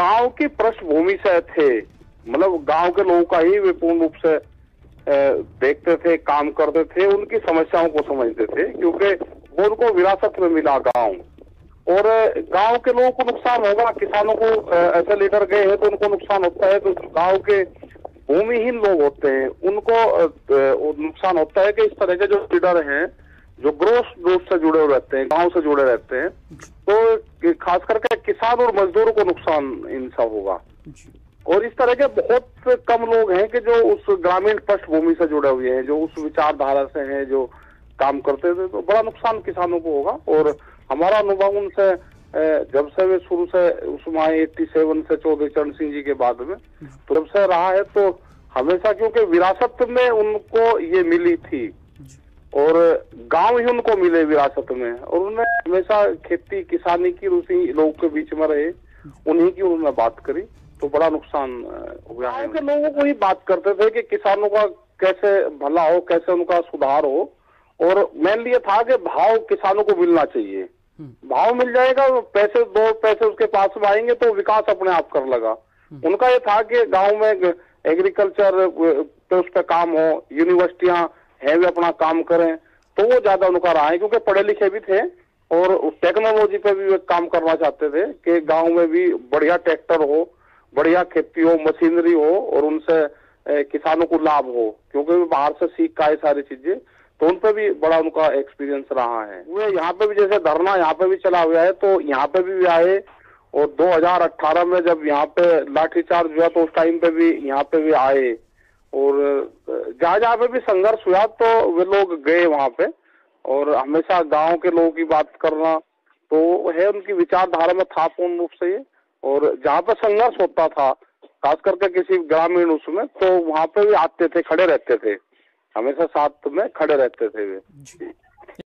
गांव की पृष्ठभूमि से थे, मतलब गांव के लोगों का ही वे पूर्ण रूप से देखते थे, काम करते थे, उनकी समस्याओं को समझते थे, क्योंकि वो उनको विरासत में मिला गांव। और गांव के लोगों को नुकसान होगा, किसानों को ऐसे लीडर गए हैं तो उनको नुकसान होता है, तो गांव के भूमिहीन लोग होते हैं उनको नुकसान होता है कि इस तरह के जो लीडर हैं जो ग्रोस रूप से जुड़े हुए रहते हैं, गांव से जुड़े रहते हैं, तो खास करके किसान और मजदूरों को नुकसान इनसा होगा। और इस तरह के बहुत कम लोग हैं कि जो उस ग्रामीण पृष्ठभूमि से जुड़े हुए हैं, जो उस विचारधारा से हैं, जो काम करते थे, तो बड़ा नुकसान किसानों को होगा। और हमारा अनुभव उनसे जब से वे शुरू से उसमें 87 से चौधरी चरण सिंह जी के बाद में, तो जब से रहा है, तो हमेशा क्योंकि विरासत में उनको ये मिली थी और गांव ही उनको मिले विरासत में, और उन्होंने हमेशा खेती किसानी की उसी लोगों के बीच में रहे, उन्हीं की उन्होंने बात करी, तो बड़ा नुकसान हो गया है। गांव के लोगों को ही बात करते थे कि किसानों का कैसे भला हो, कैसे उनका सुधार हो, और मेनली ये था कि भाव किसानों को मिलना चाहिए, भाव मिल जाएगा, पैसे दो पैसे उसके पास में आएंगे तो विकास अपने आप कर लगा। उनका ये था कि गांव में एग्रीकल्चर पे उस पर काम हो, यूनिवर्सिटियां है वे अपना काम करें, तो वो ज्यादा उनका रहा है, क्योंकि पढ़े लिखे भी थे और टेक्नोलॉजी पे भी वे काम करना चाहते थे कि गांव में भी बढ़िया ट्रैक्टर हो, बढ़िया खेती हो, मशीनरी हो, और उनसे किसानों को लाभ हो, क्योंकि वे बाहर से सीख का है सारी चीजें, तो उन पे भी बड़ा उनका एक्सपीरियंस रहा है। वे यहाँ पे भी जैसे धरना यहाँ पे भी चला हुआ है, तो यहाँ पे भी आए, और 2018 में जब यहाँ पे लाठीचार्ज हुआ तो उस टाइम पे भी यहाँ पे भी आए, और जहाँ पे भी संघर्ष हुआ तो वे लोग गए वहाँ पे। और हमेशा गांव के लोगों की बात करना तो है उनकी विचारधारा में था पूर्ण रूप से ये। और जहाँ पे संघर्ष होता था खास करके किसी ग्रामीण उसमें, तो वहाँ पे भी आते थे, खड़े रहते थे, हमेशा साथ में खड़े रहते थे वे।